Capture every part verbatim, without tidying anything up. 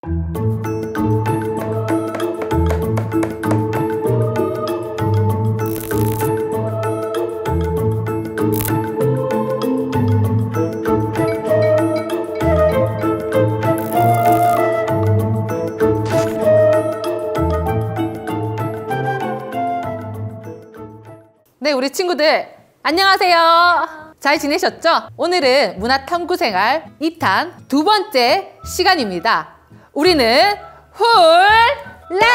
네, 우리 친구들 안녕하세요. 잘 지내셨죠? 오늘은 문화탐구생활 이 탄 두 번째 시간입니다. 우리는 훌라요!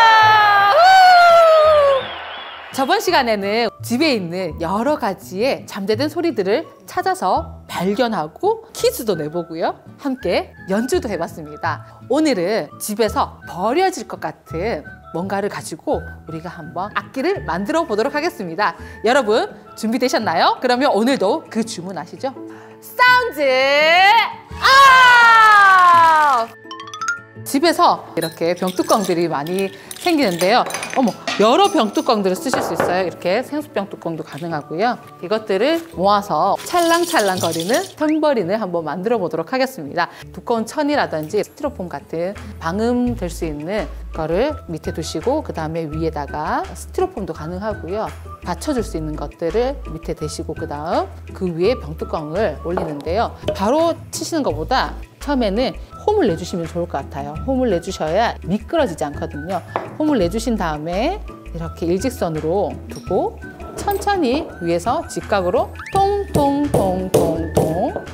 저번 시간에는 집에 있는 여러 가지의 잠재된 소리들을 찾아서 발견하고 퀴즈도 내보고요. 함께 연주도 해봤습니다. 오늘은 집에서 버려질 것 같은 뭔가를 가지고 우리가 한번 악기를 만들어 보도록 하겠습니다. 여러분 준비되셨나요? 그러면 오늘도 그 주문 아시죠? 사운드 업! 집에서 이렇게 병뚜껑들이 많이 생기는데요. 어머, 여러 병뚜껑들을 쓰실 수 있어요. 이렇게 생수병 뚜껑도 가능하고요. 이것들을 모아서 찰랑찰랑 거리는 탬버린을 한번 만들어 보도록 하겠습니다. 두꺼운 천이라든지 스티로폼 같은 방음될 수 있는 거를 밑에 두시고 그 다음에 위에다가 스티로폼도 가능하고요. 받쳐줄 수 있는 것들을 밑에 대시고 그 다음 그 위에 병뚜껑을 올리는데요. 바로 치시는 것보다 처음에는 홈을 내주시면 좋을 것 같아요. 홈을 내주셔야 미끄러지지 않거든요. 홈을 내주신 다음에 이렇게 일직선으로 두고 천천히 위에서 직각으로 통통통통통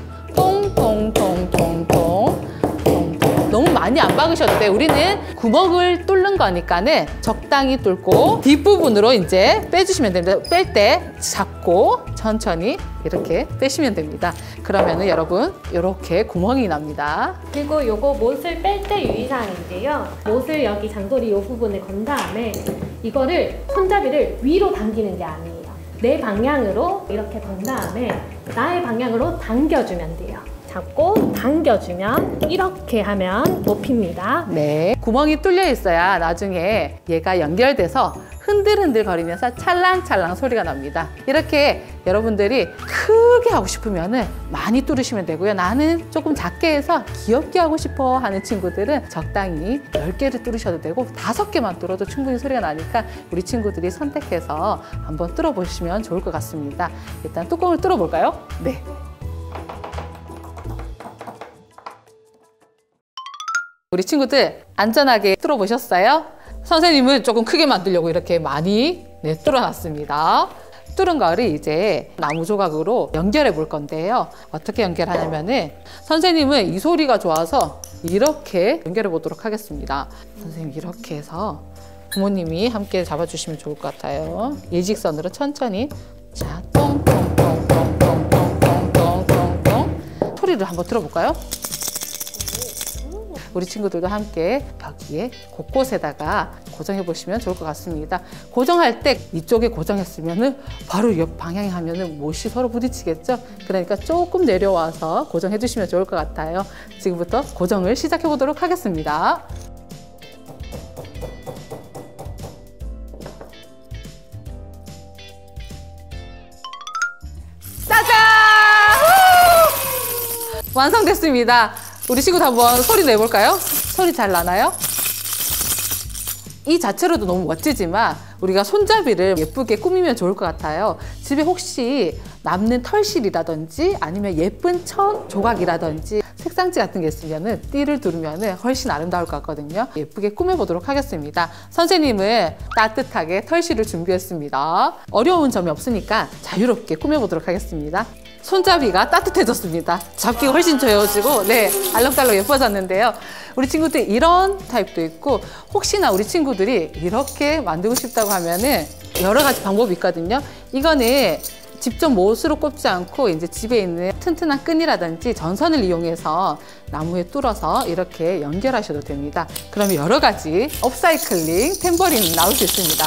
통통통통통 너무 많이 안 박으셔도 돼요. 우리는 구멍을 뚫는 거니까는 적당히 뚫고 뒷부분으로 이제 빼주시면 됩니다. 뺄 때 잡고 천천히 이렇게 빼시면 됩니다. 그러면은 여러분 이렇게 구멍이 납니다. 그리고 요거 못을 뺄 때 유의사항인데요. 못을 여기 장도리 요 부분에 건 다음에 이거를 손잡이를 위로 당기는 게 아니에요. 내 방향으로 이렇게 건 다음에 나의 방향으로 당겨주면 돼요. 잡고 당겨주면 이렇게 하면 높입니다. 네, 구멍이 뚫려 있어야 나중에 얘가 연결돼서 흔들흔들 거리면서 찰랑찰랑 소리가 납니다. 이렇게 여러분들이 크게 하고 싶으면 많이 뚫으시면 되고요. 나는 조금 작게 해서 귀엽게 하고 싶어 하는 친구들은 적당히 열 개를 뚫으셔도 되고 다섯 개만 뚫어도 충분히 소리가 나니까 우리 친구들이 선택해서 한번 뚫어보시면 좋을 것 같습니다. 일단 뚜껑을 뚫어볼까요? 네. 우리 친구들 안전하게 뚫어보셨어요? 선생님은 조금 크게 만들려고 이렇게 많이 네, 뚫어놨습니다. 뚫은 거를 이제 나무 조각으로 연결해 볼 건데요. 어떻게 연결하냐면은 선생님은 이 소리가 좋아서 이렇게 연결해 보도록 하겠습니다. 선생님 이렇게 해서 부모님이 함께 잡아주시면 좋을 것 같아요. 일직선으로 천천히 자, 똥똥똥똥똥똥똥똥똥 소리를 한번 들어볼까요? 우리 친구들도 함께 벽위에 곳곳에다가 고정해 보시면 좋을 것 같습니다. 고정할 때 이쪽에 고정했으면 바로 옆 방향에 하면 못이 서로 부딪히겠죠? 그러니까 조금 내려와서 고정해 주시면 좋을 것 같아요. 지금부터 고정을 시작해 보도록 하겠습니다. 짜잔! 완성됐습니다. 우리 친구도 한번 소리 내볼까요? 소리 잘 나나요? 이 자체로도 너무 멋지지만 우리가 손잡이를 예쁘게 꾸미면 좋을 것 같아요. 집에 혹시 남는 털실이라든지 아니면 예쁜 천 조각이라든지 색상지 같은 게 있으면 띠를 두르면 훨씬 아름다울 것 같거든요. 예쁘게 꾸며보도록 하겠습니다. 선생님은 따뜻하게 털실을 준비했습니다. 어려운 점이 없으니까 자유롭게 꾸며보도록 하겠습니다. 손잡이가 따뜻해졌습니다. 잡기가 훨씬 좋아지고 네, 알록달록 예뻐졌는데요. 우리 친구들 이런 타입도 있고 혹시나 우리 친구들이 이렇게 만들고 싶다고 하면은 여러 가지 방법이 있거든요. 이거는 직접 못으로 꼽지 않고 이제 집에 있는 튼튼한 끈이라든지 전선을 이용해서 나무에 뚫어서 이렇게 연결하셔도 됩니다. 그러면 여러 가지 업사이클링 탬버린 나올 수 있습니다.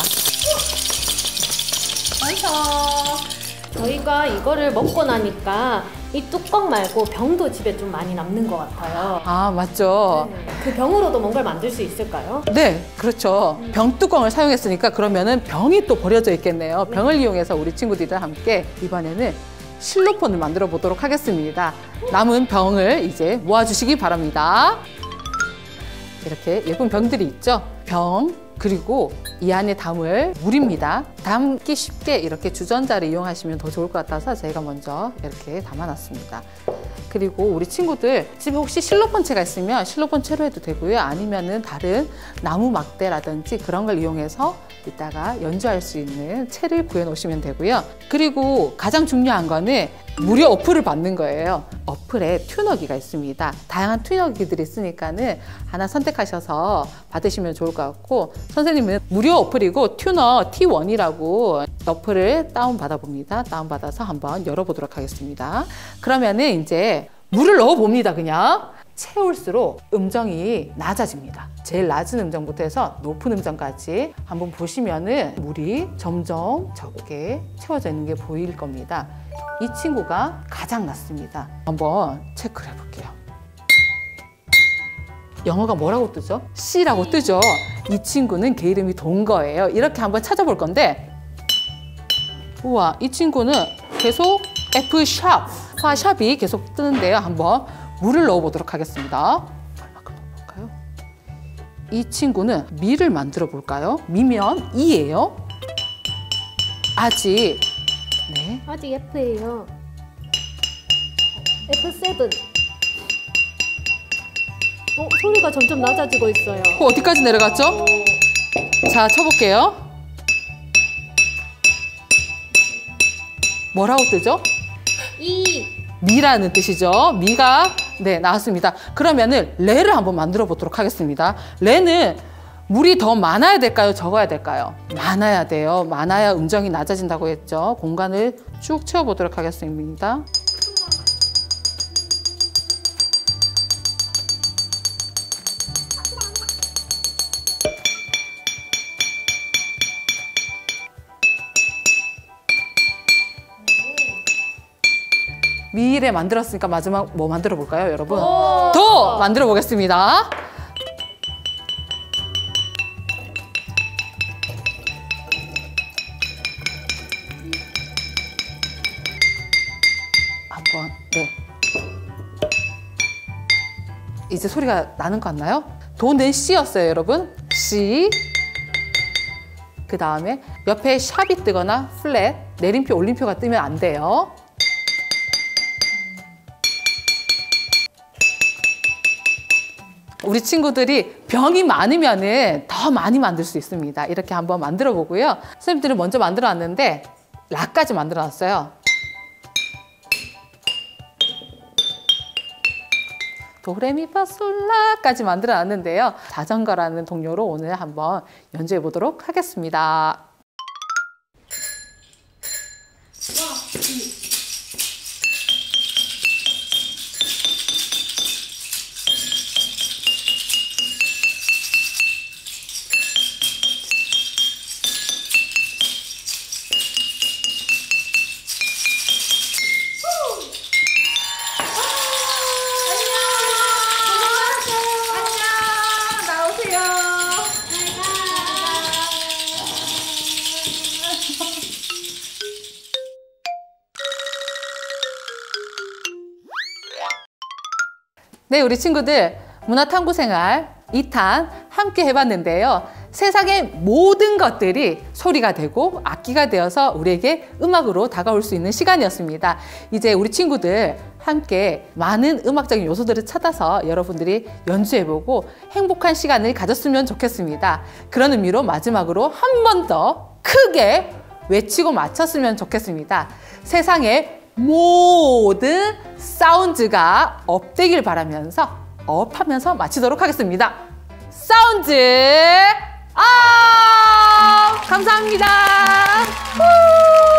완성! 저희가 이거를 먹고 나니까 이 뚜껑 말고 병도 집에 좀 많이 남는 것 같아요. 아, 맞죠. 네. 그 병으로도 뭔가를 만들 수 있을까요? 네, 그렇죠. 음. 병뚜껑을 사용했으니까 그러면은 병이 또 버려져 있겠네요. 네. 병을 이용해서 우리 친구들이랑 함께 이번에는 실로폰을 만들어 보도록 하겠습니다. 남은 병을 이제 모아주시기 바랍니다. 이렇게 예쁜 병들이 있죠. 병, 그리고 이 안에 담을 물입니다. 담기 쉽게 이렇게 주전자를 이용하시면 더 좋을 것 같아서 제가 먼저 이렇게 담아놨습니다. 그리고 우리 친구들 집에 혹시 실로폰체가 있으면 실로폰체로 해도 되고요. 아니면은 다른 나무 막대라든지 그런 걸 이용해서 이따가 연주할 수 있는 채를 구해 놓으시면 되고요. 그리고 가장 중요한 거는 무료 어플을 받는 거예요. 어플에 튜너기가 있습니다. 다양한 튜너기들이 있으니까는 하나 선택하셔서 받으시면 좋을 것 같고, 선생님은 무료 어플이고 튜너 티 원이라고 어플을 다운받아 봅니다. 다운받아서 한번 열어보도록 하겠습니다. 그러면은 이제 물을 넣어 봅니다. 그냥 채울수록 음정이 낮아집니다. 제일 낮은 음정부터 해서 높은 음정까지 한번 보시면은 물이 점점 적게 채워져 있는 게 보일 겁니다. 이 친구가 가장 낮습니다. 한번 체크를 해볼게요. 영어가 뭐라고 뜨죠? C라고 뜨죠? 이 친구는 걔 이름이 돈 거예요. 이렇게 한번 찾아볼 건데, 우와, 이 친구는 계속 F 샵, 화샵이 계속 뜨는데요. 한번 물을 넣어 보도록 하겠습니다. 얼마큼 넣어볼까요? 이 친구는 미를 만들어 볼까요? 미면 이예요. 아직, 네. 아직 F예요. 에프 세븐. 어, 소리가 점점 낮아지고 있어요. 어, 어디까지 내려갔죠? 자, 쳐볼게요. 뭐라고 뜨죠? 이. 미라는 뜻이죠. 미가 네 나왔습니다. 그러면은 레를 한번 만들어 보도록 하겠습니다. 레는 물이 더 많아야 될까요? 적어야 될까요? 많아야 돼요. 많아야 음정이 낮아진다고 했죠. 공간을 쭉 채워보도록 하겠습니다. 미래 만들었으니까 마지막 뭐 만들어 볼까요, 여러분? 도 만들어 보겠습니다. 한번 네. 이제 소리가 나는 거 같나요? 도는 C였어요, 여러분. C. 그 다음에 옆에 샵이 뜨거나 플랫, 내림표, 올림표가 뜨면 안 돼요. 우리 친구들이 병이 많으면은 더 많이 만들 수 있습니다. 이렇게 한번 만들어 보고요. 선생님들은 먼저 만들어 놨는데 라까지 만들어 놨어요. 도레미파솔라까지 만들어 놨는데요. 자전거라는 동요로 오늘 한번 연주해 보도록 하겠습니다. 네, 우리 친구들 문화탐구생활 이 탄 함께 해봤는데요. 세상의 모든 것들이 소리가 되고 악기가 되어서 우리에게 음악으로 다가올 수 있는 시간이었습니다. 이제 우리 친구들 함께 많은 음악적인 요소들을 찾아서 여러분들이 연주해보고 행복한 시간을 가졌으면 좋겠습니다. 그런 의미로 마지막으로 한 번 더 크게 외치고 마쳤으면 좋겠습니다. 세상의 모든 사운드가 업되길 바라면서 업하면서 마치도록 하겠습니다. 사운드 업! 감사합니다. 우!